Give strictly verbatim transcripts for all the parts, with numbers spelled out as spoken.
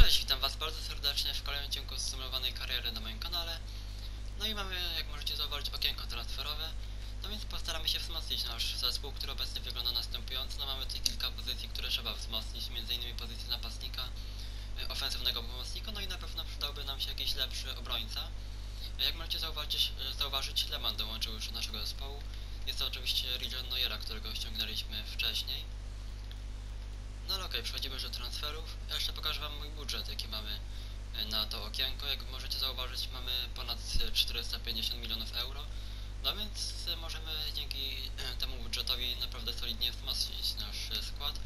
Cześć, witam was bardzo serdecznie w kolejnym odcinku symulowanej kariery na moim kanale. No i mamy, jak możecie zauważyć, okienko transferowe. No więc postaramy się wzmocnić nasz zespół, który obecnie wygląda następująco. No mamy tutaj kilka pozycji, które trzeba wzmocnić, między innymi pozycję napastnika, ofensywnego pomocnika, no i na pewno przydałby nam się jakiś lepszy obrońca. Jak możecie zauważyć, zauważyć Lehmann dołączył już do naszego zespołu. Jest to oczywiście Region Neuera, którego ściągnęliśmy wcześniej. No ale okej, okay, przechodzimy do transferów. Ja jeszcze pokażę wam mój budżet, jaki mamy na to okienko. Jak możecie zauważyć, mamy ponad czterysta pięćdziesiąt milionów euro. No więc możemy dzięki temu budżetowi naprawdę solidnie wzmocnić nasz skład.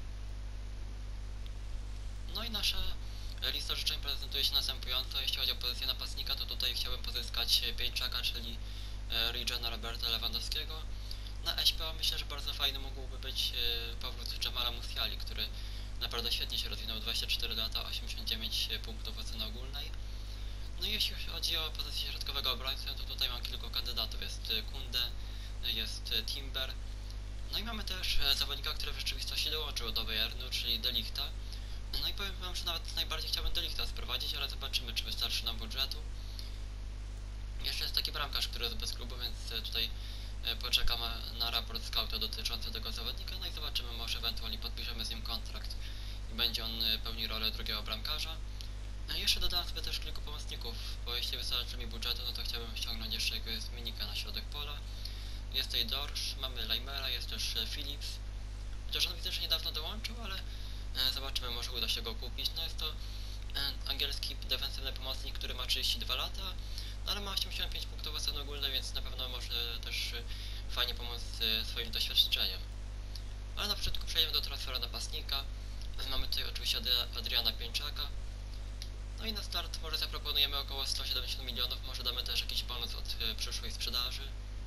No i nasza lista życzeń prezentuje się następująco. Jeśli chodzi o pozycję napastnika, to tutaj chciałbym pozyskać Pieńczaka, czyli Regiona Roberta Lewandowskiego. Na S P O myślę, że bardzo fajny mógłby być powrót Jamala Musiali, który naprawdę świetnie się rozwinął, dwadzieścia cztery lata, osiemdziesiąt dziewięć punktów oceny ogólnej. No i jeśli chodzi o pozycję środkowego obrońcę, to tutaj mam kilku kandydatów. Jest Kunde, jest Timber. No i mamy też zawodnika, który w rzeczywistości dołączył do Bayernu, czyli De Lichta. No i powiem wam, że nawet najbardziej chciałbym De Lichta sprowadzić, ale zobaczymy, czy wystarczy nam budżetu. Jeszcze jest taki bramkarz, który jest bez klubu, więc tutaj poczekam na raport scouta dotyczący tego zawodnika, no i zobaczymy, może ewentualnie podpiszemy z nim kontrakt i będzie on pełnił rolę drugiego bramkarza. No i jeszcze dodałem sobie też kilku pomocników, bo jeśli wystarczy mi budżetu, no to chciałbym ściągnąć jeszcze jakiegoś zmiennika na środek pola. Jest tutaj Dorsz, mamy Leimera, jest też Phillips, chociaż on widzę, że niedawno dołączył, ale zobaczymy, może uda się go kupić. No jest to angielski defensywny pomocnik, który ma trzydzieści dwa lata, no ale ma osiemdziesiąt pięć punktów oceny ogólnej, więc na pewno może też fajnie pomóc swoim doświadczeniem. Ale na początku przejdziemy do transferu napastnika. Mamy tutaj oczywiście Adriana Pieńczaka. No i na start może zaproponujemy około sto siedemdziesiąt milionów, może damy też jakiś bonus od przyszłej sprzedaży.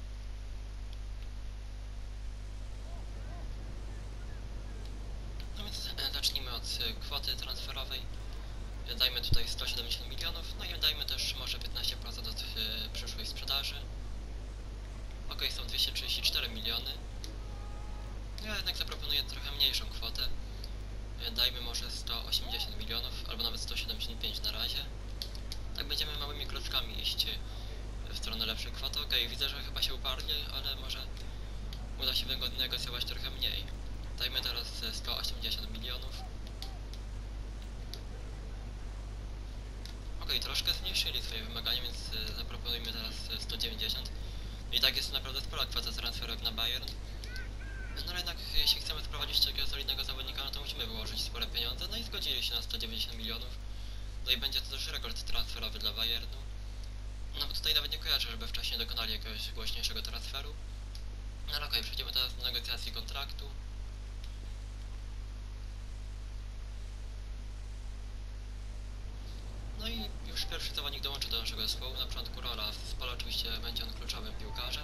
No więc zacznijmy od kwoty transferowej. Dajmy tutaj sto siedemdziesiąt milionów, no i dajmy też może piętnaście procent od y, przyszłej sprzedaży. Ok, są dwieście trzydzieści cztery miliony. Ja jednak zaproponuję trochę mniejszą kwotę. Y, dajmy może sto osiemdziesiąt milionów, albo nawet sto siedemdziesiąt pięć na razie. Tak będziemy małymi kroczkami iść w stronę lepszej kwoty. Ok, widzę, że chyba się uparli, ale może uda się wynegocjować trochę mniej. Dajmy teraz sto osiemdziesiąt milionów. I troszkę zmniejszyli swoje wymagania, więc y, zaproponujmy teraz sto dziewięćdziesiąt. I tak jest to naprawdę spora kwota transferu jak na Bayern. No ale jednak jeśli chcemy wprowadzić takiego solidnego zawodnika, no to musimy wyłożyć spore pieniądze. No i zgodzili się na sto dziewięćdziesiąt milionów. No i będzie to też rekord transferowy dla Bayernu. No bo tutaj nawet nie kojarzę, żeby wcześniej dokonali jakiegoś głośniejszego transferu. No ale okej, okay, przejdziemy teraz do negocjacji kontraktu. No i już pierwszy zawodnik dołączy do naszego zespołu. Na początku rola w zespole oczywiście będzie on kluczowym piłkarzem.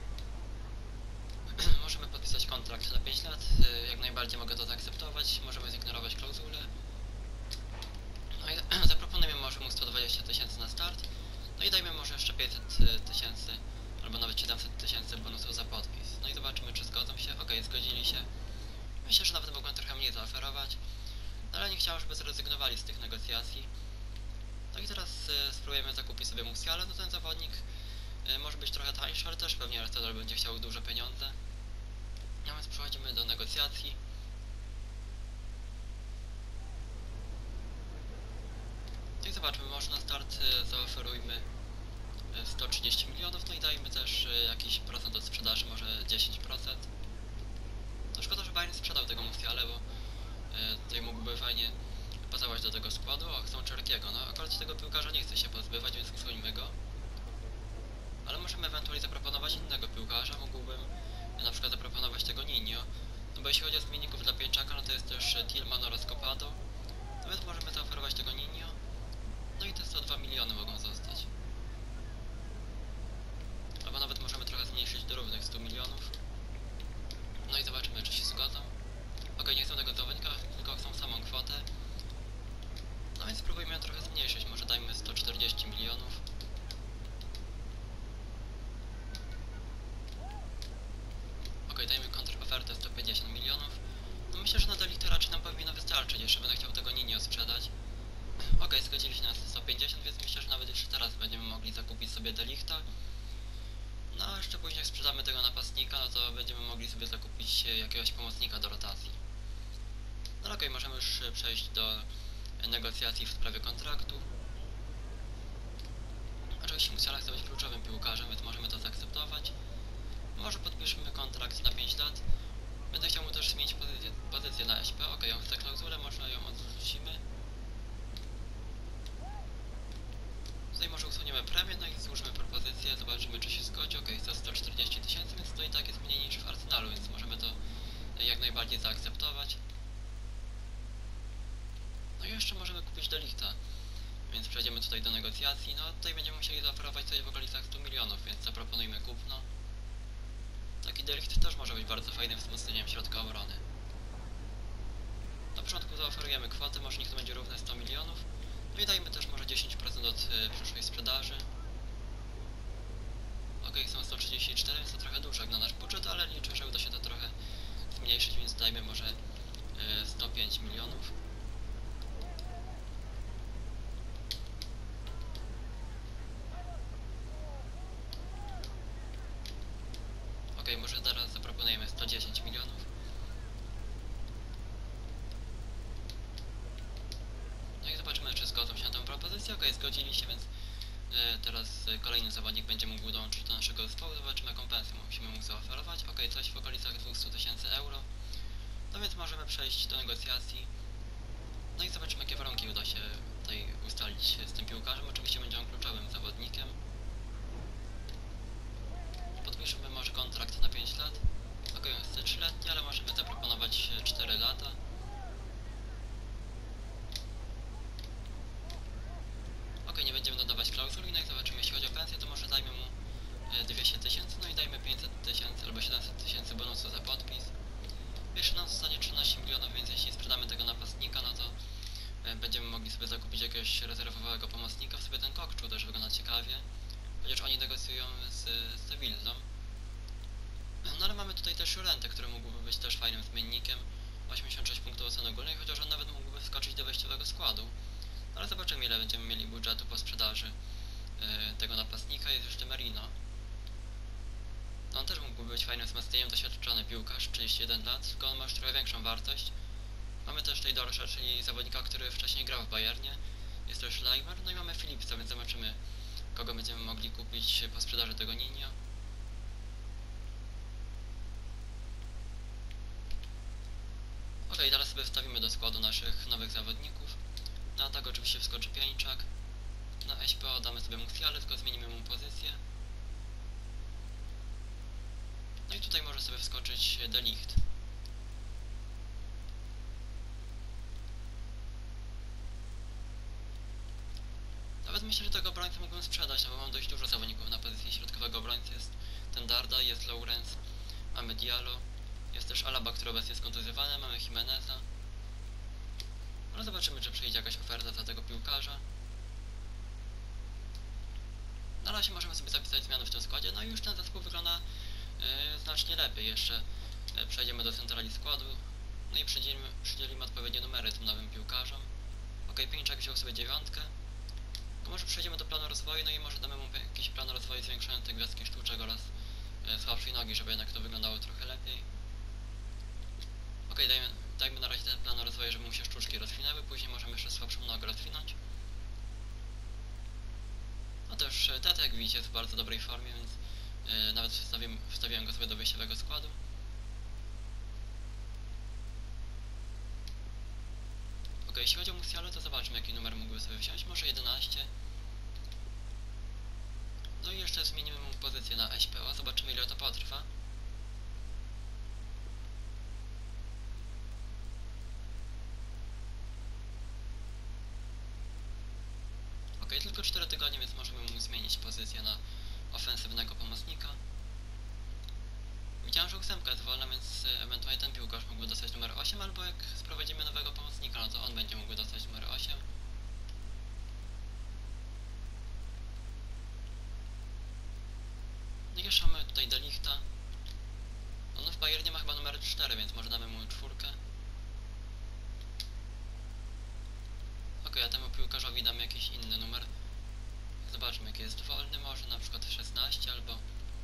Możemy podpisać kontrakt na pięć lat, jak najbardziej mogę to zaakceptować. Możemy zignorować klauzulę. No i zaproponujemy może mu sto dwadzieścia tysięcy na start. No i dajmy może jeszcze pięćset tysięcy albo nawet siedemset tysięcy bonusów za podpis. No i zobaczymy, czy zgodzą się. Ok, zgodzili się. Myślę, że nawet mogłem trochę mniej zaoferować, no ale nie chciałem, żeby zrezygnowali z tych negocjacji. No i teraz y, spróbujemy zakupić sobie Musiala, no ten zawodnik y, może być trochę tańszy, ale też pewnie Arsenal będzie chciał duże pieniądze. No więc przechodzimy do negocjacji. No i zobaczmy, może na start y, zaoferujmy y, sto trzydzieści milionów, no i dajmy też y, jakiś procent od sprzedaży, może dziesięć procent. No szkoda, że Bayern sprzedał tego Musiala, bo y, tutaj mógłby fajnie pasować do tego składu. O, chcą Czerkiego. No akurat tego piłkarza nie chce się pozbywać, więc usuńmy go. Ale możemy ewentualnie zaproponować innego piłkarza. Mógłbym na przykład zaproponować tego Ninio. No bo jeśli chodzi o zmienników dla Pieńczaka, no to jest też Tillman oraz Copado. No więc możemy zaoferować tego Ninio. No i te sto dwa miliony mogą zostać. Albo nawet możemy trochę zmniejszyć do równych stu milionów. No i zobaczymy, czy się zgodzą. Ok, nie chcą tego zawodnika, tylko chcą samą kwotę. No więc spróbujmy ją trochę zmniejszyć, może dajmy sto czterdzieści milionów. Ok, dajmy kontrofertę sto pięćdziesiąt milionów. No myślę, że na De Lichta raczej nam powinno wystarczyć, jeszcze będę chciał zakupić sobie Delichta. No a jeszcze później jak sprzedamy tego napastnika, no to będziemy mogli sobie zakupić jakiegoś pomocnika do rotacji. No okej, okay, możemy już przejść do negocjacji w sprawie kontraktu. Oczywiście Musiala chce być kluczowym piłkarzem, więc możemy to zaakceptować. Może podpiszmy kontrakt na pięć lat. Będę chciał mu też zmienić pozycję, pozycję na S P. Ok, on chce klauzulę, może ją odrzucimy. Tutaj może usuniemy premię, no i złóżmy propozycję, zobaczymy czy się zgodzi. Ok, za sto czterdzieści tysięcy, więc to i tak jest mniej niż w Arsenalu, więc możemy to jak najbardziej zaakceptować. No i jeszcze możemy kupić Delichta, więc przejdziemy tutaj do negocjacji. No tutaj będziemy musieli zaoferować coś w okolicach stu milionów, więc zaproponujmy kupno. Taki Delicht też może być bardzo fajnym wzmocnieniem środka obrony. Na początku zaoferujemy kwotę, może niech to będzie równe sto milionów. No i dajmy też może dziesięć procent od y, przyszłej sprzedaży. Ok, są sto trzydzieści cztery, jest to trochę dużo jak na nasz budżet, ale liczę, że uda się to trochę zmniejszyć, więc dajmy może y, sto pięć milionów. Ok, może teraz zaproponujemy sto dziesięć milionów. No i zobaczymy, czy zgodzą się na tę propozycję. Ok, zgodzili się, więc y, teraz y, kolejny zawodnik będzie mógł dołączyć do naszego zespołu. Zobaczymy, jaką pensję musimy mu zaoferować. Ok, coś w okolicach dwieście tysięcy euro. No więc możemy przejść do negocjacji. No i zobaczymy, jakie warunki uda się tutaj ustalić z tym piłkarzem. Oczywiście będzie on kluczowym zawodnikiem. Podpiszemy może kontrakt na pięć lat. Ok, on chce trzyletni, ale możemy zaproponować cztery lata. Ok, nie będziemy dodawać klauzuli, no i zobaczymy, jeśli chodzi o pensję, to może dajmy mu dwieście tysięcy, no i dajmy pięćset tysięcy albo siedemset tysięcy bonusu za podpis. Jeszcze nam zostanie trzynaście milionów, więc jeśli sprzedamy tego napastnika, no to będziemy mogli sobie zakupić jakiegoś rezerwowego pomocnika. W sobie ten Kokczu też wygląda ciekawie, chociaż oni negocjują z, z Sevillą. No ale mamy tutaj też Llorente, który mógłby być też fajnym zmiennikiem. osiemdziesiąt sześć punktów oceny ogólnej, chociaż on nawet mógłby wskoczyć do wejściowego składu. Ale zobaczymy, ile będziemy mieli budżetu po sprzedaży yy, tego napastnika. Jest jeszcze Merino. No on też mógłby być fajnym wzmocnieniem, doświadczony piłkarz, trzydzieści jeden lat, tylko on ma już trochę większą wartość. Mamy też tutaj Dorsza, czyli zawodnika, który wcześniej grał w Bayernie. Jest też Leimer, no i mamy Philipsa, więc zobaczymy, kogo będziemy mogli kupić po sprzedaży tego Ninio. Ok, teraz sobie wstawimy do składu naszych nowych zawodników. Na atak oczywiście wskoczy Pieńczak. Na S P O damy sobie Musiale, tylko zmienimy mu pozycję. No i tutaj może sobie wskoczyć Delicht. Nawet myślę, że tego obrońcę mógłbym sprzedać, no bo mam dość dużo zawodników na pozycji środkowego obrońcy. Jest ten Darda, jest Lawrence, mamy Diallo, jest też Alaba, który obecnie jest kontuzjowany, mamy Jimeneza. Ale zobaczymy, czy przyjdzie jakaś oferta za tego piłkarza. Na razie możemy sobie zapisać zmiany w tym składzie, no i już ten zespół wygląda yy, znacznie lepiej. Jeszcze yy, przejdziemy do centrali składu, no i przydzielimy, przydzielimy odpowiednie numery tym nowym piłkarzom. Ok, Pieńczak wziął sobie dziewiątkę. To może przejdziemy do planu rozwoju, no i może damy mu jakiś plan rozwoju zwiększający gwiazdki sztuczek oraz yy, słabszej nogi, żeby jednak to wyglądało trochę lepiej. Ok, dajmy, dajmy na razie ten plan rozwoju, żeby mu się sztuczki rozwinęły, później możemy jeszcze słabszą nogę rozwinąć. No też Tete, jak widzicie, jest w bardzo dobrej formie, więc yy, nawet wstawiłem, wstawiłem go sobie do wyjściowego składu. Ok, jeśli chodzi o Musiale, to zobaczmy, jaki numer mógłby sobie wziąć, może jedenaście. No i jeszcze zmienimy mu pozycję na S P O, zobaczymy, ile to potrwa. Ok, tylko cztery tygodnie, więc możemy mu zmienić pozycję na ofensywnego pomocnika. Widziałem, że ósemka jest wolna, więc ewentualnie ten piłkarz mógłby dostać numer osiem, albo jak sprowadzimy nowego pomocnika, no to on będzie mógł dostać numer osiem. No i jeszcze mamy tutaj Delichta. On w Bayernie ma chyba numer cztery, więc może damy mu czwórkę. Ok, a temu piłkarzowi damy jakiś inny numer. Zobaczmy, jaki jest wolny, może na przykład szesnaście albo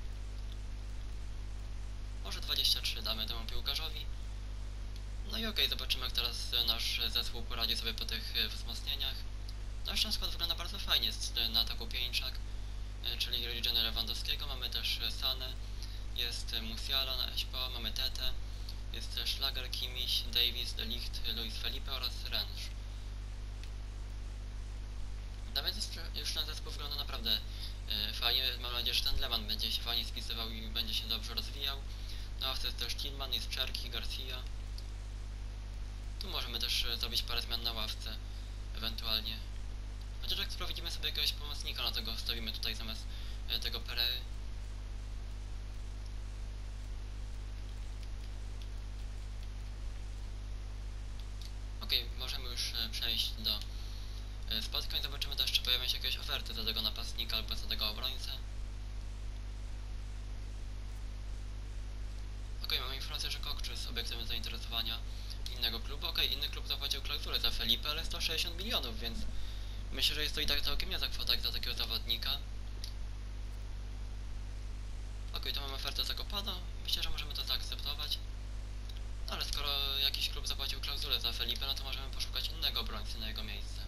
może dwadzieścia trzy damy temu piłkarzowi. No i okej, okay, zobaczymy, jak teraz nasz zespół poradzi sobie po tych wzmocnieniach. Nasz skład wygląda bardzo fajnie, jest na ataku Pieńczak, czyli Regen Lewandowskiego, mamy też Sanę, jest Musiala na S P O, mamy Tete, jest Schlager, Kimmich, Davis, De Ligt, Luis Felipe oraz Rensch. Nawet już ten zespół wygląda naprawdę e, fajnie, mam nadzieję, że ten Lewand będzie się fajnie spisywał i będzie się dobrze rozwijał. Na ławce jest też Tillman, jest Czerki, Garcia. Tu możemy też zrobić parę zmian na ławce, ewentualnie. Chociaż jak sprowadzimy sobie jakiegoś pomocnika, no to go wstawimy tutaj zamiast e, tego Perery. Okej, okay, możemy już e, przejść do e, spotkań. Zobaczymy też, czy pojawią się jakieś oferty za tego napastnika albo za tego obrońcę. Okej, okay, mamy informację, że Kokczu jest obiektywem zainteresowania innego klubu. Okej, okay, inny klub zapłacił klauzulę za Felipe, ale sto sześćdziesiąt milionów, więc myślę, że jest to i tak całkiem niezła kwota jak za takiego zawodnika. Okej, okay, to mamy ofertę za Kopado. Myślę, że możemy to zaakceptować. No ale skoro jakiś klub zapłacił klauzulę za Felipe, no to możemy poszukać innego obrońcy na jego miejsce.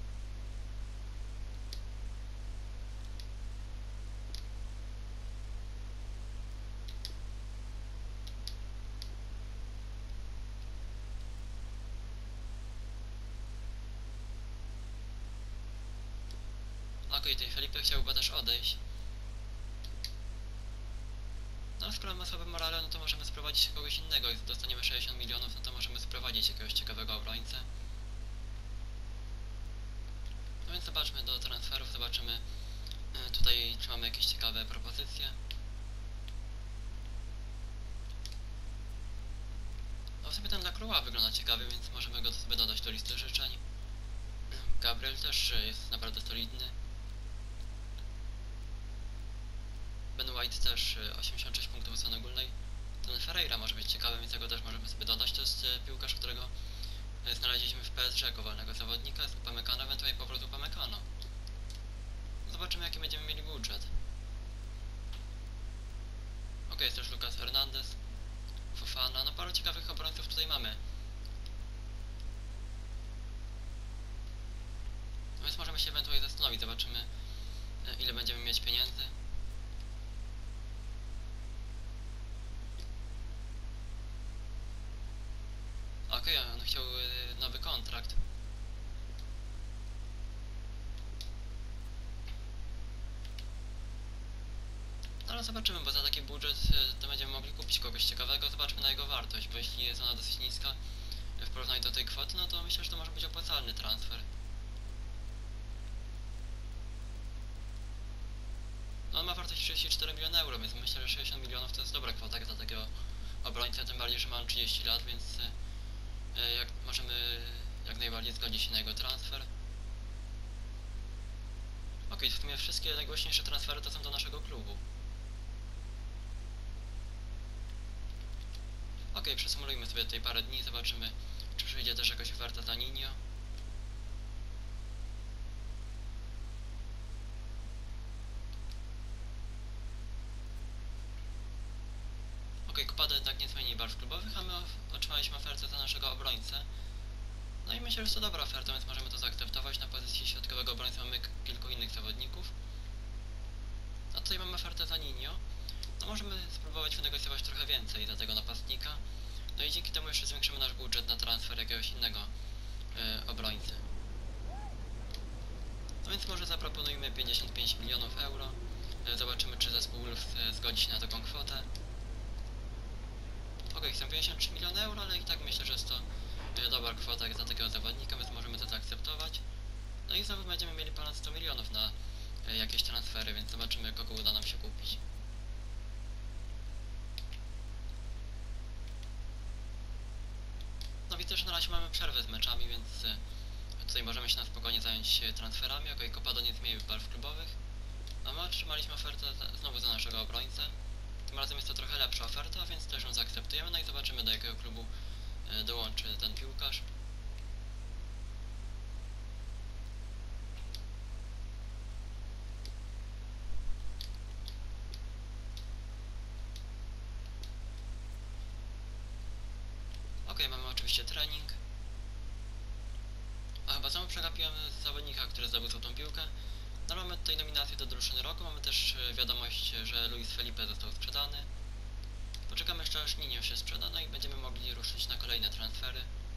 Okej, okay, tej Felipe chciałby też odejść. No ale skoro ma słabe morale, no to możemy sprowadzić kogoś innego. Jak dostaniemy sześćdziesiąt milionów, no to możemy sprowadzić jakiegoś ciekawego obrońcę. No więc zobaczmy do transferów, zobaczymy tutaj, czy mamy jakieś ciekawe propozycje. No w sobie ten Lacroix wygląda ciekawie, więc możemy go sobie dodać do listy życzeń. Gabriel też jest naprawdę solidny. Ben White też osiemdziesiąt sześć punktów oceny ogólnej. Ten Ferreira może być ciekawy, więc jego też możemy sobie dodać. To jest piłkarz, którego znaleźliśmy w P S G jako wolnego zawodnika. Z Upamecano, ewentualnie powrót Upamecano. Zobaczymy, jaki będziemy mieli budżet. Ok, jest też Lucas Hernandez, Fofana. No paru ciekawych obrońców tutaj mamy. No więc możemy się ewentualnie zastanowić. Zobaczymy, ile będziemy mieć pieniędzy. Okej, okay, on chciał nowy kontrakt. No ale zobaczymy, bo za taki budżet to będziemy mogli kupić kogoś ciekawego. Zobaczmy na jego wartość, bo jeśli jest ona dosyć niska w porównaniu do tej kwoty, no to myślę, że to może być opłacalny transfer. No on ma wartość trzydzieści cztery miliony euro, więc myślę, że sześćdziesiąt milionów to jest dobra kwota dla takiego obrońcę, tym bardziej, że ma on trzydzieści lat, więc jak możemy jak najbardziej zgodzić się na jego transfer. Ok, w sumie wszystkie najgłośniejsze transfery to są do naszego klubu. Ok, przesumujmy sobie tutaj parę dni, zobaczymy, czy przyjdzie też jakaś oferta za Ninio. Ok, Kopado jednak nie zmieni barw klubowych, a my otrzymaliśmy ofertę za naszego obrońcę. No i myślę, że jest to dobra oferta, więc możemy to zaakceptować. Na pozycji środkowego obrońcy mamy kilku innych zawodników. A tutaj mamy ofertę za Ninio. No możemy spróbować wynegocjować trochę więcej za tego napastnika. No i dzięki temu jeszcze zwiększymy nasz budżet na transfer jakiegoś innego yy, obrońcy. No więc może zaproponujmy pięćdziesiąt pięć milionów euro. Yy, zobaczymy, czy zespół Wolves yy, zgodzi się na taką kwotę. Ok, chcę pięćdziesiąt trzy miliony euro, ale i tak myślę, że jest to yy, dobra kwota jak za takiego zawodnika, więc możemy to zaakceptować. No i znowu będziemy mieli ponad sto milionów na yy, jakieś transfery, więc zobaczymy, kogo uda nam się kupić. No widzę, że na razie mamy przerwę z meczami, więc tutaj możemy się na spokojnie zająć transferami. Ok, Kopado nie zmienił barw klubowych. A my otrzymaliśmy ofertę znowu za naszego obrońcę. Tym razem jest to trochę lepsza oferta, więc też ją zaakceptujemy. No i zobaczymy, do jakiego klubu dołączy ten piłkarz. Ok, mamy oczywiście trening. A chyba znowu przegapiłem zawodnika, który zdobył tą piłkę. No mamy tutaj nominację do drużyny roku, mamy też wiadomość, że Luis Felipe został sprzedany. Poczekamy jeszcze aż Ninio się sprzeda, no i będziemy mogli ruszyć na kolejne transfery.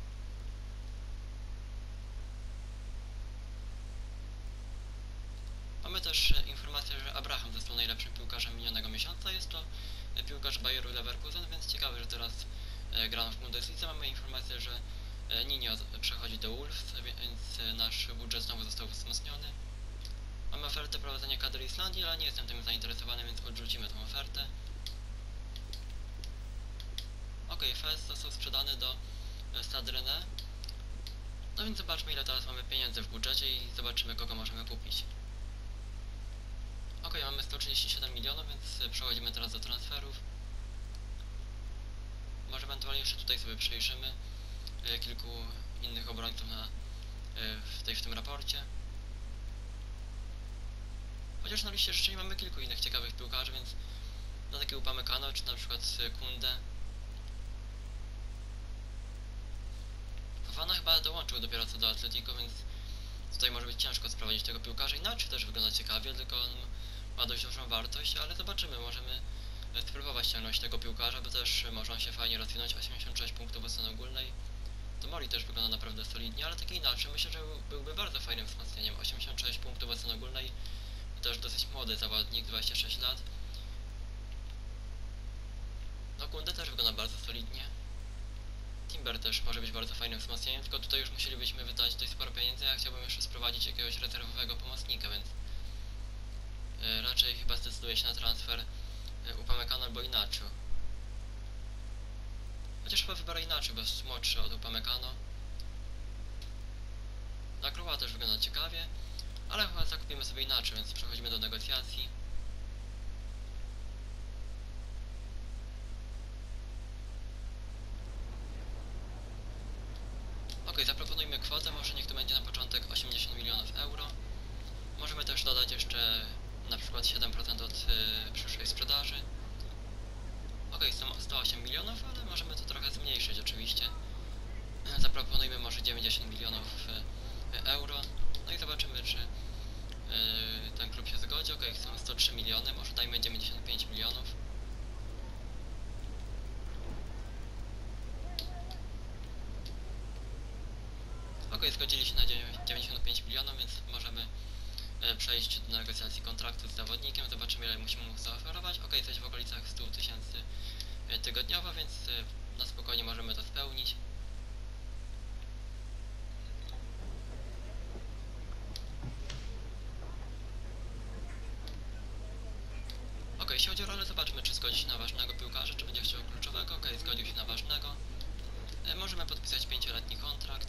Mamy też informację, że Abraham został najlepszym piłkarzem minionego miesiąca. Jest to piłkarz Bayeru Leverkusen, więc ciekawe, że teraz gram w Bundeslidze. Mamy informację, że Ninio przechodzi do Wolves, więc nasz budżet znowu został wzmocniony. Mamy ofertę prowadzenia kadry Islandii, ale nie jestem tym zainteresowany, więc odrzucimy tą ofertę. Ok, Fez został sprzedany do Stade Rennais. No więc zobaczmy, ile teraz mamy pieniędzy w budżecie i zobaczymy, kogo możemy kupić. Ok, mamy sto trzydzieści siedem milionów, więc przechodzimy teraz do transferów. Może ewentualnie jeszcze tutaj sobie przejrzymy kilku innych obrońców na, w, tej, w tym raporcie. Chociaż na liście życzeń mamy kilku innych ciekawych piłkarzy, więc na takie Upamecano, czy na przykład Kunde. Fofana chyba dołączył dopiero co do Atletico, więc tutaj może być ciężko sprowadzić tego piłkarza. Inaczej też wygląda ciekawie, tylko on ma dość dużą wartość, ale zobaczymy, możemy spróbować ściągnąć tego piłkarza, bo też może on się fajnie rozwinąć. osiemdziesiąt sześć punktów w ocenie ogólnej. To Mori też wygląda naprawdę solidnie, ale tak inaczej myślę, że byłby bardzo fajnym wzmocnieniem. osiemdziesiąt sześć punktów w ocenie ogólnej, też dosyć młody zawodnik, dwadzieścia sześć lat. No Kunde też wygląda bardzo solidnie. Timber też może być bardzo fajnym wzmocnieniem, tylko tutaj już musielibyśmy wydać dość sporo pieniędzy, a ja chciałbym jeszcze sprowadzić jakiegoś rezerwowego pomocnika, więc yy, raczej chyba zdecyduję się na transfer yy, Upamecano albo Inacio. Chociaż chyba wybiorę Inacio, bo jest młodszy od Upamecano. Nakroła też wygląda ciekawie, ale chyba zakupimy sobie Inacio, więc przechodzimy do negocjacji. Ok, zaproponujmy kwotę, może niech to będzie na początek osiemdziesiąt milionów euro. Możemy też dodać jeszcze na przykład siedem procent od y, przyszłej sprzedaży. Ok, są sto osiem milionów, ale możemy to trochę zmniejszyć oczywiście. Zaproponujmy może dziewięćdziesiąt milionów y, euro. No i zobaczymy, czy y, ten klub się zgodzi. Ok, są sto trzy miliony, może dajmy dziewięćdziesiąt pięć milionów. Ok, zgodzili się na dziewięćdziesiąt pięć milionów, więc możemy e, przejść do negocjacji kontraktu z zawodnikiem. Zobaczymy, ile musimy mu zaoferować. Ok, coś w okolicach stu tysięcy tygodniowo, więc e, na spokojnie możemy to spełnić. Ok, jeśli chodzi o rolę, zobaczmy, czy zgodzi się na ważnego piłkarza, czy będzie chciał kluczowego. Ok, zgodził się na ważnego. E, możemy podpisać pięcioletni kontrakt.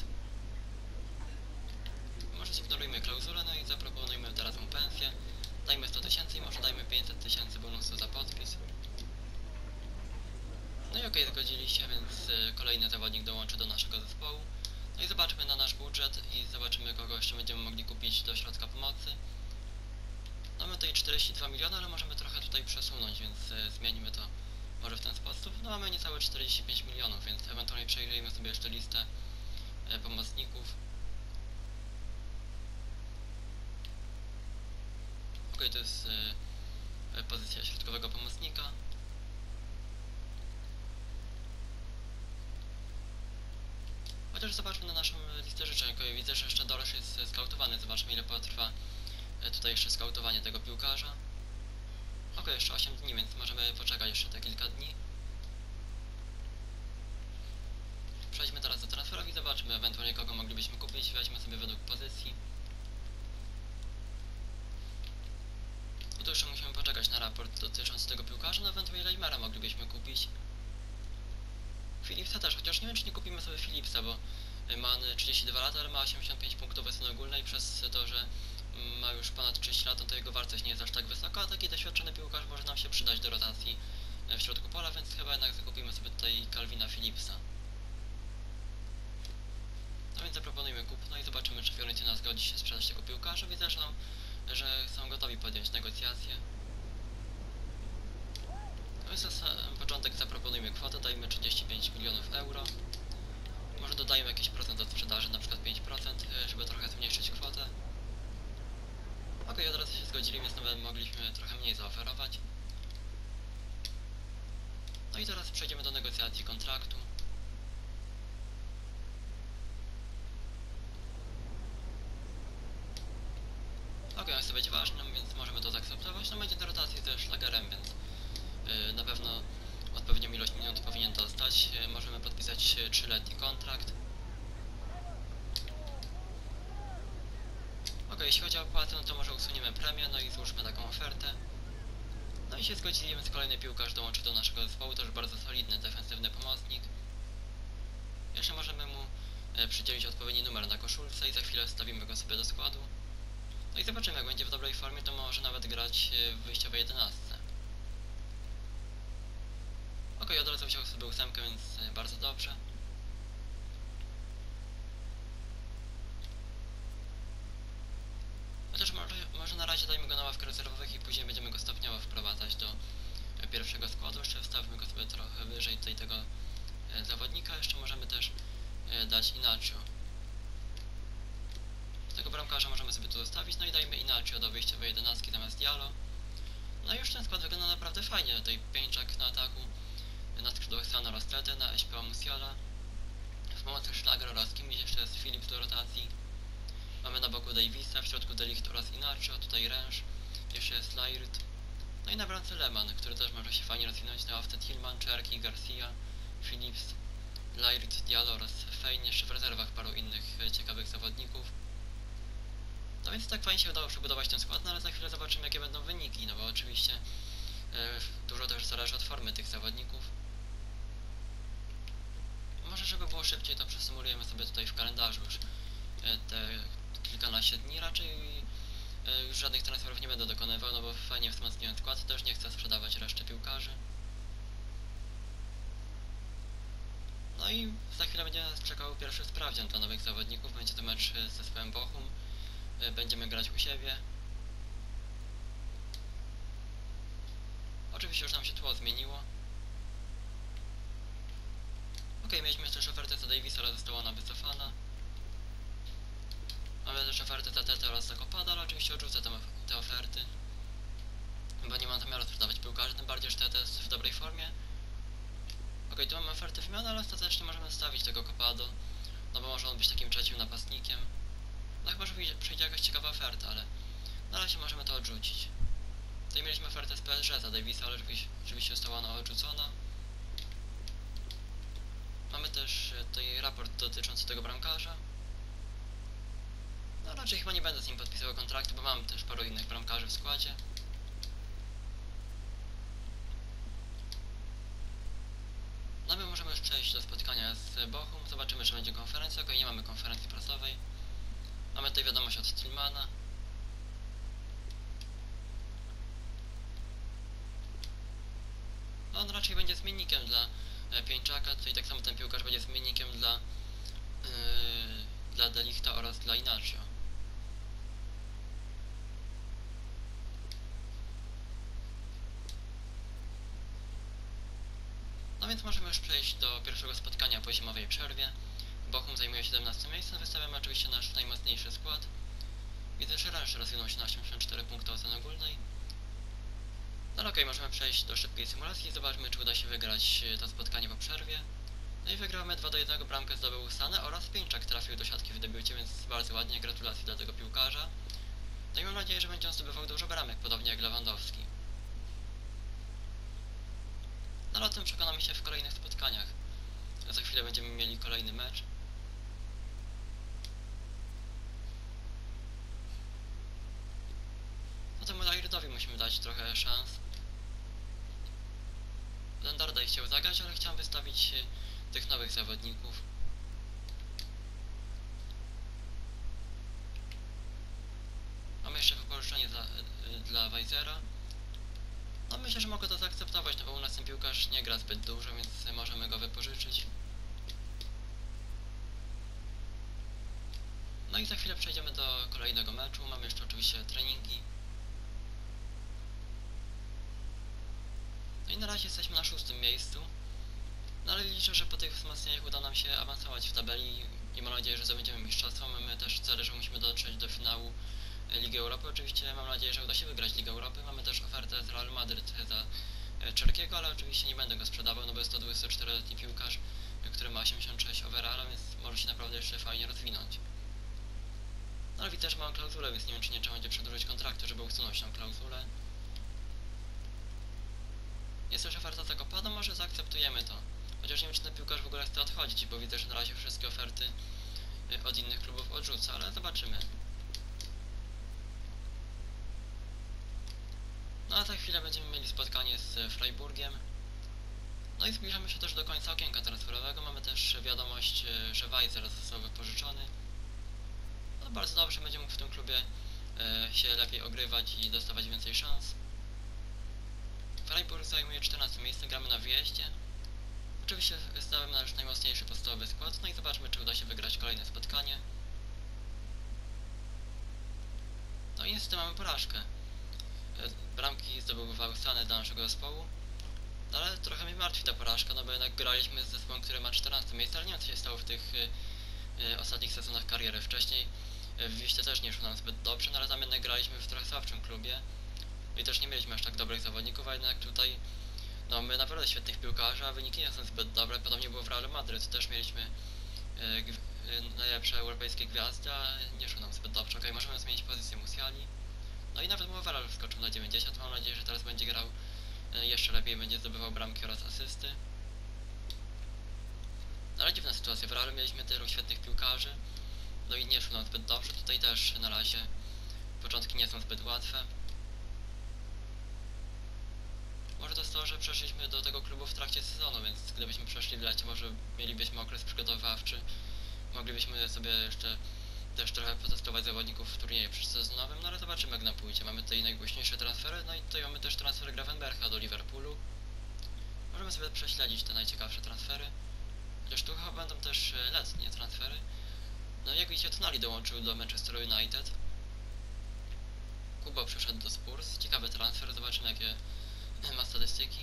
Może zignorujmy klauzulę, no i zaproponujmy teraz mu pensję. Dajmy sto tysięcy i może dajmy pięćset tysięcy bonusu za podpis. No i okej, okay, zgodzili się, więc y, kolejny zawodnik dołączy do naszego zespołu. No i zobaczmy na nasz budżet i zobaczymy, kogo jeszcze będziemy mogli kupić do środka pomocy. Mamy tutaj czterdzieści dwa miliony, ale możemy trochę tutaj przesunąć, więc y, zmienimy to może w ten sposób. No mamy niecałe czterdzieści pięć milionów, więc ewentualnie przejrzyjmy sobie jeszcze listę y, pomocników. Ok, to jest y, pozycja środkowego pomocnika. Chociaż zobaczmy na naszą listę życzeń. Widzę, że jeszcze Dorosz jest skautowany. Zobaczmy, ile potrwa tutaj jeszcze skautowanie tego piłkarza. Ok, jeszcze osiem dni, więc możemy poczekać jeszcze te kilka dni. Przejdźmy teraz do transferów i zobaczmy ewentualnie, kogo moglibyśmy kupić. Weźmy sobie według pozycji. Bo tu jeszcze musimy poczekać na raport dotyczący tego piłkarza, no ewentualnie Leimera moglibyśmy kupić. Philipsa też, chociaż nie wiem, czy nie kupimy sobie Philipsa, bo ma trzydzieści dwa lata, ale ma osiemdziesiąt pięć punktów w ocenie ogólnej. Przez to, że ma już ponad trzydzieści lat, to jego wartość nie jest aż tak wysoka, a taki doświadczony piłkarz może nam się przydać do rotacji w środku pola, więc chyba jednak zakupimy sobie tutaj Calvina Philipsa. No więc zaproponujmy kupno i zobaczymy, czy Fiorentina zgodzi się sprzedać tego piłkarza. Widzę, że, że są gotowi podjąć negocjacje. No więc na sam początek zaproponujmy kwotę, dajmy trzydzieści pięć milionów euro. może dodajemy jakiś procent od sprzedaży, na przykład pięć procent, żeby trochę zmniejszyć kwotę. Ok, od razu się zgodzili, więc nawet mogliśmy trochę mniej zaoferować. No i teraz przejdziemy do negocjacji kontraktu. Ok, on chce być ważnym, więc możemy to zaakceptować. No będzie do rotacji też szlagerem, więc yy, na pewno odpowiednią ilość minut powinien dostać. Yy, możemy podpisać yy, trzyletni kontrakt. Ok, jeśli chodzi o opłatę, no to może usuniemy premię, no i złóżmy taką ofertę. No i się zgodzili, więc kolejny piłkarz dołączy do naszego zespołu, to już bardzo solidny, defensywny pomocnik. Jeszcze możemy mu yy, przydzielić odpowiedni numer na koszulce i za chwilę wstawimy go sobie do składu. No i zobaczymy, jak będzie w dobrej formie, to może nawet grać w wyjściowej jedenastce. Ok, od razu wziął sobie ósemkę, więc bardzo dobrze. Chociaż może, może na razie dajmy go na ławkę rezerwowych i później będziemy go stopniowo wprowadzać do pierwszego składu. Jeszcze wstawmy go sobie trochę wyżej tutaj tego zawodnika. Jeszcze możemy też dać Inacio. Tego bramkarza możemy sobie tu zostawić, no i dajmy Inacio do wyjściowej jedenastki zamiast Diallo. No i już ten skład wygląda naprawdę fajnie. Tutaj Pieńczak na ataku, na skrzydłach Sano oraz Tete, na S P Musiala, w pomocy Szlager oraz kimś jeszcze jest Philips do rotacji. Mamy na boku Davisa, w środku De Ligt oraz Inacio, tutaj Ręż, jeszcze jest Laird. No i na bramce Lehmann, który też może się fajnie rozwinąć, na ławce Tillman, Cherki, Garcia, Philips, Laird, Diallo oraz Fein, jeszcze w rezerwach paru innych ciekawych zawodników. No więc tak fajnie się udało przebudować ten skład, no ale za chwilę zobaczymy, jakie będą wyniki, no bo oczywiście yy, dużo też zależy od formy tych zawodników. Może żeby było szybciej, to przesymulujemy sobie tutaj w kalendarzu już yy, te kilkanaście dni, raczej yy, już żadnych transferów nie będę dokonywał, no bo fajnie wzmocniłem skład, też nie chcę sprzedawać reszty piłkarzy. No i za chwilę będzie nas czekał pierwszy sprawdzian dla nowych zawodników, będzie to mecz z zespołem Bochum. Będziemy grać u siebie. Oczywiście już nam się tło zmieniło. Ok, mieliśmy też ofertę za Davisa, ale została ona wycofana. Mamy też ofertę za Tete oraz za Kopada, ale oczywiście odrzucę te, te oferty. Bo nie mam zamiaru sprzedawać piłkarzy, tym bardziej, że Tete jest w dobrej formie. Ok, tu mamy ofertę wymiany, ale ostatecznie możemy stawić tego Kopado. No bo może on być takim trzecim napastnikiem. No chyba, że przyjdzie jakaś ciekawa oferta, ale na razie możemy to odrzucić. Tutaj mieliśmy ofertę z P S G za Davisa, ale rzeczywiście została ona odrzucona. Mamy też tutaj raport dotyczący tego bramkarza. No raczej chyba nie będę z nim podpisywał kontraktu, bo mam też paru innych bramkarzy w składzie. No my możemy już przejść do spotkania z Bochum. Zobaczymy, czy będzie konferencja. Ok, nie mamy konferencji prasowej. Mamy tutaj wiadomość od Tillmana. No on raczej będzie zmiennikiem dla e, Pieńczaka, tutaj tak samo ten piłkarz będzie zmiennikiem dla, yy, dla De Lichta oraz dla Inacio. No więc możemy już przejść do pierwszego spotkania po zimowej przerwie. Bochum zajmuje siedemnaste miejsce, wystawiamy oczywiście nasz najmocniejszy skład. Widzę, że Ręż rozwinął się na osiemdziesiąt cztery punkty oceny ogólnej. No okej, okay, możemy przejść do szybkiej symulacji i zobaczmy, czy uda się wygrać to spotkanie po przerwie. No i wygramy dwa do jednego, bramkę zdobył Sane oraz Pieńczak trafił do siatki w debiucie, więc bardzo ładnie, gratulacje dla tego piłkarza. No i mam nadzieję, że będzie on zdobywał dużo bramek, podobnie jak Lewandowski. No ale o tym przekonamy się w kolejnych spotkaniach. Za chwilę będziemy mieli kolejny mecz. No to Lairdowi musimy dać trochę szans. Lendarda chciał zagrać, ale chciałem wystawić tych nowych zawodników. Mamy jeszcze wypożyczenie dla, dla Weizera. No myślę, że mogę to zaakceptować, no bo u nas ten piłkarz nie gra zbyt dużo, więc możemy go wypożyczyć. No i za chwilę przejdziemy do kolejnego meczu. Mamy jeszcze oczywiście treningi. No i na razie jesteśmy na szóstym miejscu. No ale liczę, że po tych wzmocnieniach uda nam się awansować w tabeli i mam nadzieję, że zdobędziemy mistrzostwo. Mamy też cele, że musimy dotrzeć do finału Ligi Europy. Oczywiście mam nadzieję, że uda się wygrać Ligę Europy. Mamy też ofertę z Real Madryt za Czerkiego, ale oczywiście nie będę go sprzedawał, no bo jest to dwudziestoczteroletni piłkarz, który ma osiemdziesiąt sześć overalla, więc może się naprawdę jeszcze fajnie rozwinąć. No ale widzę, że mam klauzulę, więc nie wiem, czy nie trzeba będzie przedłużyć kontraktu, żeby usunąć tą klauzulę. Jest też oferta Zakopana, może zaakceptujemy to. Chociaż nie wiem, czy ten piłkarz w ogóle chce odchodzić, bo widzę, że na razie wszystkie oferty od innych klubów odrzuca, ale zobaczymy. No a za chwilę będziemy mieli spotkanie z Freiburgiem. No i zbliżamy się też do końca okienka transferowego. Mamy też wiadomość, że Weiser został wypożyczony. No bardzo dobrze, będzie mógł w tym klubie się lepiej ogrywać i dostawać więcej szans. Freiburg zajmuje czternaste miejsce, gramy na wyjeździe. Oczywiście stałem na już najmocniejszy podstawowy skład, no i zobaczmy, czy uda się wygrać kolejne spotkanie. No i niestety mamy porażkę. Bramki zdobywały Sane dla naszego zespołu. No ale trochę mnie martwi ta porażka, no bo jednak graliśmy z zespołem, który ma czternaste miejsce, ale nie wiem, co się stało w tych y, y, ostatnich sezonach kariery. Wcześniej y, w Wiśle też nie szło nam zbyt dobrze, no ale tam jednak graliśmy w trochę słabszym klubie. I też nie mieliśmy aż tak dobrych zawodników, a jednak tutaj no my naprawdę świetnych piłkarzy, a wyniki nie są zbyt dobre. Podobnie było w Realu Madryt, też mieliśmy y, y, najlepsze europejskie gwiazdy, a nie szło nam zbyt dobrze. Okej, okay, możemy zmienić pozycję Musiali. No i nawet Moweral wskoczył na dziewięćdziesiąt, mam nadzieję, że teraz będzie grał jeszcze lepiej, będzie zdobywał bramki oraz asysty. No ale dziwna sytuacja, w Realu mieliśmy tylu świetnych piłkarzy, no i nie szło nam zbyt dobrze, tutaj też na razie początki nie są zbyt łatwe. Może to jest to, że przeszliśmy do tego klubu w trakcie sezonu, więc gdybyśmy przeszli w lecie, może mielibyśmy okres przygotowawczy, moglibyśmy sobie jeszcze też trochę potestować zawodników w turnieju przedsezonowym, no ale zobaczymy, jak nam pójdzie. Mamy tutaj najgłośniejsze transfery, no i tutaj mamy też transfer Gravenbercha do Liverpoolu. Możemy sobie prześledzić te najciekawsze transfery, chociaż tu chyba będą też letnie transfery. No jak widzicie, Tonali dołączył do Manchester United. Kubo przyszedł do Spurs, ciekawy transfer, zobaczymy, jakie ma statystyki.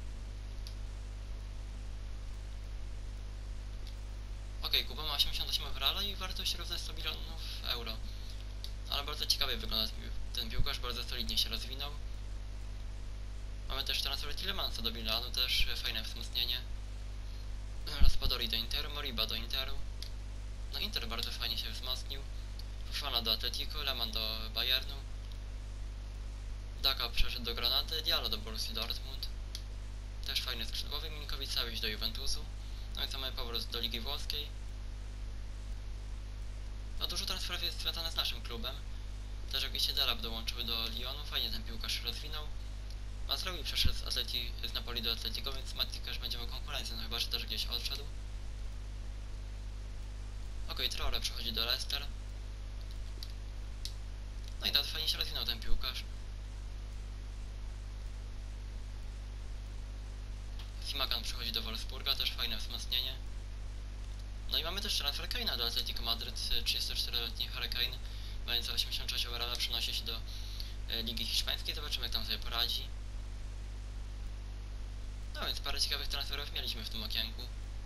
Ok, Kuba ma osiemdziesiąt osiem overalla i wartość równa sto milionów euro. Ale bardzo ciekawie wygląda ten piłkarz, bardzo solidnie się rozwinął. Mamy też transfer Tillemansa do Milanu, też fajne wzmocnienie. Raspadori do Interu, Moriba do Interu. No Inter bardzo fajnie się wzmocnił. Fofana do Atletico, Lehmann do Bayernu. Daka przeszedł do Granady, Diallo do Borussii Dortmund. Też fajny skrzydłowy, Milinkovic-Savic do Juventusu. No i mamy powrót do Ligi Włoskiej. No dużo transferów jest związane z naszym klubem. Też jak widzicie, Delap dołączył do Lyonu, fajnie ten piłkarz się rozwinął. Mazraoui przeszedł z, Atleti, z Napoli do Atletico, więc Matti też będzie miał konkurencję, no chyba, że też gdzieś odszedł. Ok, Traore przechodzi do Leicester. No i tak fajnie się rozwinął ten piłkarz. Simakan przechodzi do Wolfsburga, też fajne wzmocnienie. No i mamy też transfer Kane'a do Atletico Madryt, trzydziestoczteroletni Harry Kane, mający osiemdziesiąt sześć overalla, przenosi się do e, Ligi Hiszpańskiej, zobaczymy, jak tam sobie poradzi. No więc parę ciekawych transferów mieliśmy w tym okienku.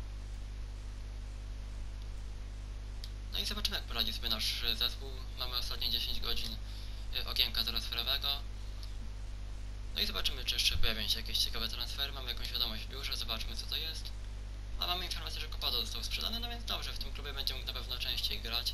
No i zobaczymy, jak poradzi sobie nasz zespół. Mamy ostatnie dziesięć godzin e, okienka transferowego. No i zobaczymy, czy jeszcze pojawią się jakieś ciekawe transfery. Mamy jakąś wiadomość w biurze, zobaczmy, co to jest. A mamy informację, że Copado został sprzedany, no więc dobrze, w tym klubie będzie mógł na pewno częściej grać.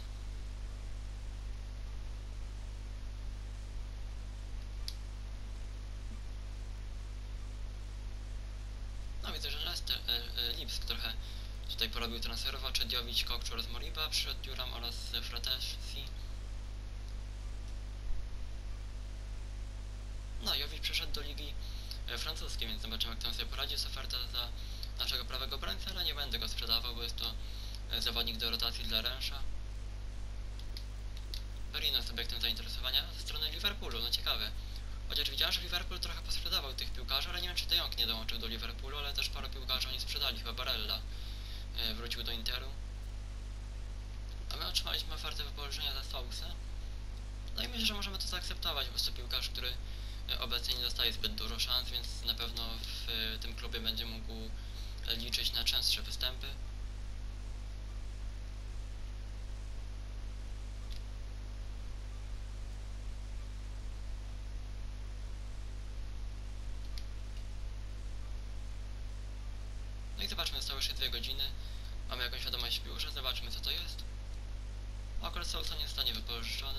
No widzę, że Leicester, e, e, Lipsk trochę tutaj porobił transferów, a Czediowicz, Kokczu oraz Moriba, przyszedł Thuram oraz Fratesi. No, Jovic przeszedł do Ligi e, Francuskiej, więc zobaczymy, jak tam sobie poradzi. Jest oferta za naszego prawego obrońcę, ale nie będę go sprzedawał, bo jest to e, zawodnik do rotacji dla Rensza. Berlin jest obiektem zainteresowania ze strony Liverpoolu, no ciekawe. Chociaż widziałem, że Liverpool trochę posprzedawał tych piłkarzy, ale nie wiem, czy De Jong nie dołączył do Liverpoolu, ale też parę piłkarzy oni sprzedali, chyba Barella e, wrócił do Interu. A my otrzymaliśmy ofertę wypożyczenia za Sousę. No i myślę, że możemy to zaakceptować, bo jest to piłkarz, który obecnie nie dostaje zbyt dużo szans, więc na pewno w tym klubie będzie mógł e, liczyć na częstsze występy. No i zobaczmy, zostały jeszcze dwie godziny. Mamy jakąś wiadomość w biurze, zobaczmy co to jest. Akurat Sousa nie zostanie wypożyczony.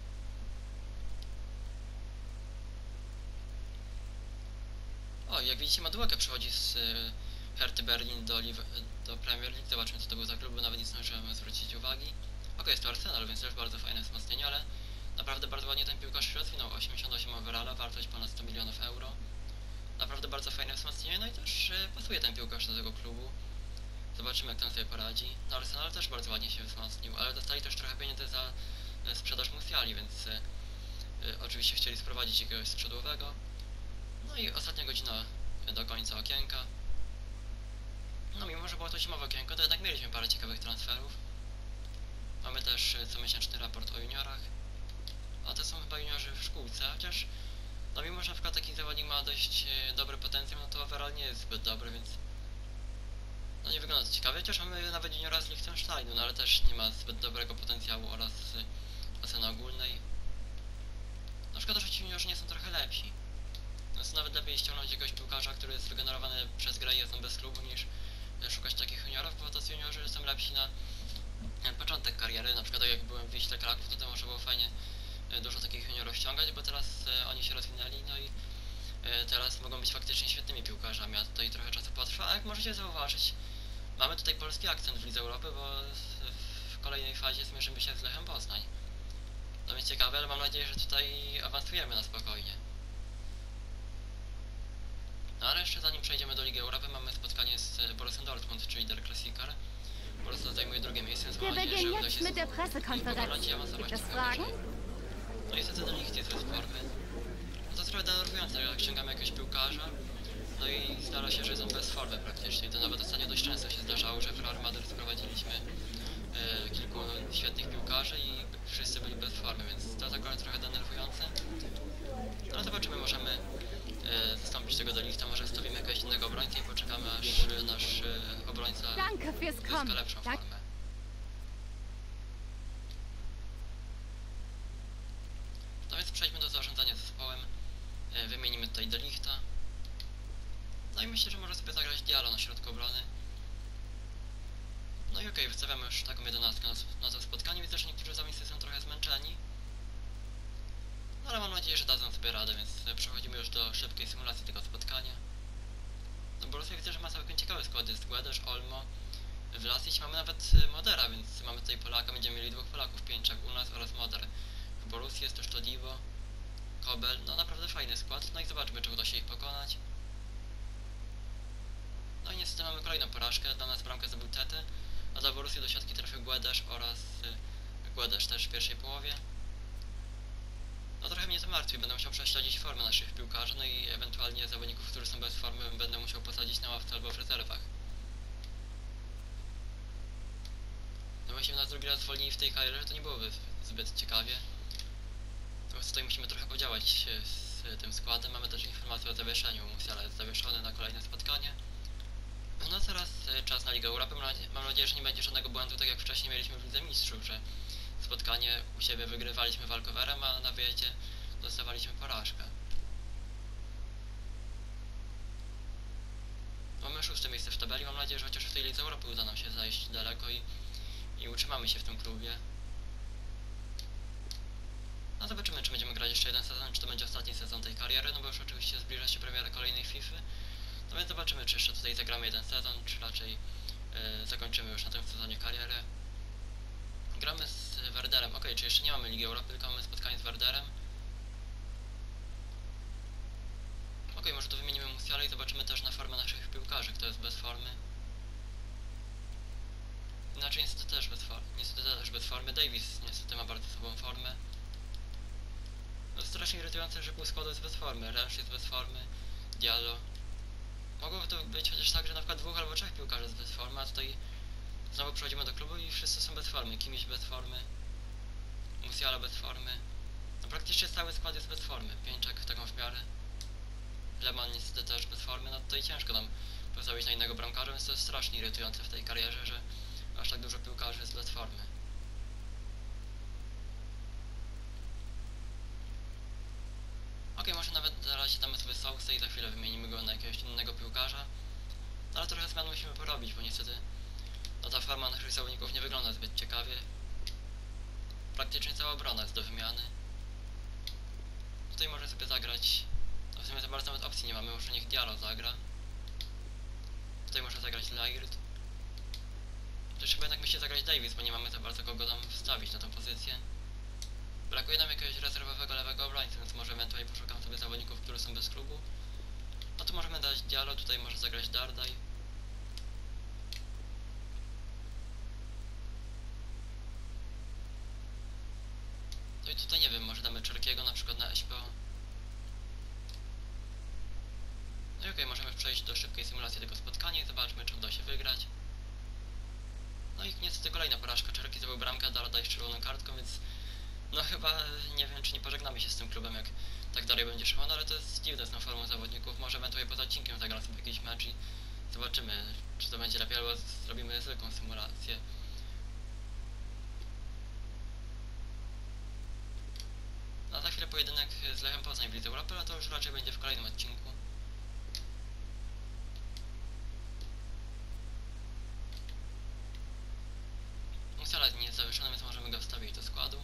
O, jak widzicie, Madueke przychodzi z y, Herty Berlin do, do Premier League. Zobaczmy co to był za klub, bo nawet nie zdążyłem zwrócić uwagi. Ok, jest to Arsenal, więc też bardzo fajne wzmocnienie, ale naprawdę bardzo ładnie ten piłkarz się rozwinął. osiemdziesiąt osiem overalla, wartość ponad sto milionów euro. Naprawdę bardzo fajne wzmocnienie, no i też y, pasuje ten piłkarz do tego klubu. Zobaczymy jak ten sobie poradzi. No Arsenal też bardzo ładnie się wzmocnił, ale dostali też trochę pieniędzy za y, sprzedaż Musiali, więc y, y, oczywiście chcieli sprowadzić jakiegoś skrzydłowego. No i ostatnia godzina do końca okienka. No mimo, że było to zimowe okienko, to jednak mieliśmy parę ciekawych transferów. Mamy też y, comiesięczny raport o juniorach. A to są chyba juniorzy w szkółce, chociaż no mimo, że na przykład taki zawodnik ma dość y, dobry potencjał, no to overall nie jest zbyt dobry, więc no nie wygląda to ciekawie, chociaż mamy nawet juniora z Liechtensteinu, no ale też nie ma zbyt dobrego potencjału oraz y, oceny ogólnej. No szkoda, że ci juniorzy nie są trochę lepsi. No jest nawet lepiej ściągnąć jakiegoś piłkarza, który jest wygenerowany przez grę i jest on bez klubu, niż y, szukać takich juniorów, bo tacy juniorzy są lepsi na y, początek kariery. Na przykład tak jak byłem w Wiśle Kraków, to, to może było fajnie y, dużo takich juniorów ściągać, bo teraz y, oni się rozwinęli, no i y, teraz mogą być faktycznie świetnymi piłkarzami, a tutaj trochę czasu potrwa, a jak możecie zauważyć, mamy tutaj polski akcent w Lidze Europy, bo w kolejnej fazie zmierzymy się z Lechem Poznań. To jest ciekawe, ale mam nadzieję, że tutaj awansujemy na spokojnie. No ale jeszcze zanim przejdziemy do Ligi Europy, mamy spotkanie z Borussią Dortmund, czyli Der Klassiker. Borussia zajmuje drugie miejsce, więc mam nadzieję, że uda się mit der Pressekonferenz. Gibt es Fragen? No i niestety do nich jest bez formy. No to trochę denerwujące, jak ściągamy jakiegoś piłkarza, no i zdarza się, że jest on bez formy praktycznie. To nawet ostatnio dość często się zdarzało, że w Real Madrid sprowadziliśmy e, kilku świetnych piłkarzy i wszyscy byli bez formy, więc to jest akurat trochę denerwujące. No ale zobaczymy, możemy e, zastąpić tego do Lichta, może wstawimy jakiegoś innego obrońcę i poczekamy, aż e, nasz e, obrońca Danke fürs zyska Kommen. lepszą Dank- formę. No więc przejdźmy do zarządzania zespołem, e, wymienimy tutaj do Lichta. No i myślę, że może sobie zagrać Diallo na środku obrony. No i okej, okay, wystawiamy już taką jedenastkę na, na to spotkanie. Widzę, że niektórzy zawodnicy są trochę zmęczeni. No ale mam nadzieję, że dadzą sobie radę, więc przechodzimy już do szybkiej symulacji tego spotkania. No Borussia widzę, że ma całkiem ciekawe składy. Jest Guedes, Olmo, Vlasic, mamy nawet Modera, więc mamy tutaj Polaka, będziemy mieli dwóch Polaków, Pieńczak u nas oraz Moder. W Borussii jest też Todibo, Kobel, no naprawdę fajny skład. No i zobaczmy, czy uda się ich pokonać. No i niestety mamy kolejną porażkę, dla nas bramkę zdobył Tety, a dla Borussii do siatki trafił Guedes oraz y, Guedes też w pierwszej połowie. No trochę mnie to martwi, będę musiał prześledzić formę naszych piłkarzy, no i ewentualnie zawodników, którzy są bez formy, będę musiał posadzić na ławce albo w rezerwach. No właśnie nas drugi raz zwolnili w tej karierze, to nie byłoby zbyt ciekawie. Więc tutaj musimy trochę podziałać z tym składem. Mamy też informację o zawieszeniu, Musiala jest zawieszony na kolejne spotkanie. No teraz czas na Ligę Europy. Mam nadzieję, że nie będzie żadnego błędu, tak jak wcześniej mieliśmy w Lidze Mistrzów, że spotkanie u siebie wygrywaliśmy walkowerem, a na wyjeździe dostawaliśmy porażkę. Mamy szóste miejsce w tabeli. Mam nadzieję, że chociaż w tej Lidze Europy uda nam się zajść daleko i, i utrzymamy się w tym klubie. No zobaczymy, czy będziemy grać jeszcze jeden sezon, czy to będzie ostatni sezon tej kariery, no bo już oczywiście zbliża się premiera kolejnej FIFA. No więc zobaczymy, czy jeszcze tutaj zagramy jeden sezon, czy raczej yy, zakończymy już na tym sezonie karierę. Gramy z Werderem, ok, czy jeszcze nie mamy Ligi Europy, tylko mamy spotkanie z Werderem. Ok, może tu wymienimy Musiala i zobaczymy też na formę naszych piłkarzy, kto jest bez formy. Inaczej niestety też bez formy, niestety też bez formy. Davis niestety ma bardzo słabą formę. No strasznie irytujące, że pół składu jest bez formy. Rensch jest bez formy, Diallo. Mogłoby to być chociaż tak, że na przykład dwóch albo trzech piłkarzy jest bez formy, a tutaj znowu przechodzimy do klubu i wszyscy są bez formy. Kimmich bez formy, Musiala bez formy. No praktycznie cały skład jest bez formy. Pieńczak taką w miarę. Lehmann niestety też bez formy, no tutaj ciężko nam postawić na innego bramkarza, więc to jest strasznie irytujące w tej karierze, że aż tak dużo piłkarzy jest bez formy. Ok, może nawet na razie damy sobie Sousa i za chwilę wymienimy go na jakiegoś innego piłkarza. No, ale trochę zmian musimy porobić, bo niestety no, ta forma naszych zawodników nie wygląda zbyt ciekawie. Praktycznie cała obrona jest do wymiany. Tutaj może sobie zagrać, no w sumie za bardzo nawet opcji nie mamy, może niech Diallo zagra. Tutaj może zagrać Laird. Też chyba jednak musi zagrać Davis, bo nie mamy za bardzo kogo tam wstawić na tą pozycję. Brakuje nam jakiegoś rezerwowego lewego obrońcy, więc może ewentualnie poszukam sobie zawodników, którzy są bez klubu. No to możemy dać Diallo, tutaj może zagrać Dardai. No i tutaj nie wiem, może damy Czerkiego na przykład na S P O. No i okej, okay, możemy przejść do szybkiej symulacji tego spotkania i zobaczmy, czy uda się wygrać. No i niestety kolejna porażka. Czerki zdobył bramkę, Dardai z czerwoną kartką, więc no chyba nie wiem, czy nie pożegnamy się z tym klubem, jak tak dalej będzie szło, no ale to jest dziwne z tą formą zawodników. Może ewentualnie poza odcinkiem zagram sobie jakiś mecz i zobaczymy, czy to będzie lepiej, albo zrobimy zwykłą symulację. No, za chwilę pojedynek z Lechem Poznań w Lidze Europy, ale to już raczej będzie w kolejnym odcinku. Musiala nie jest zawieszony, więc możemy go wstawić do składu.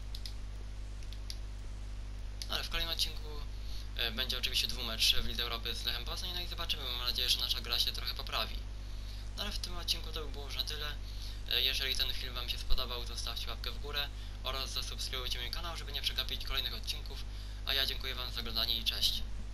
No, ale w kolejnym odcinku e, będzie oczywiście dwumecz w Lidze Europy z Lechem Poznań, no i zobaczymy, mam nadzieję, że nasza gra się trochę poprawi. No ale w tym odcinku to by było już na tyle. E, jeżeli ten film wam się spodobał, to zostawcie łapkę w górę oraz zasubskrybujcie mój kanał, żeby nie przegapić kolejnych odcinków, a ja dziękuję wam za oglądanie i cześć.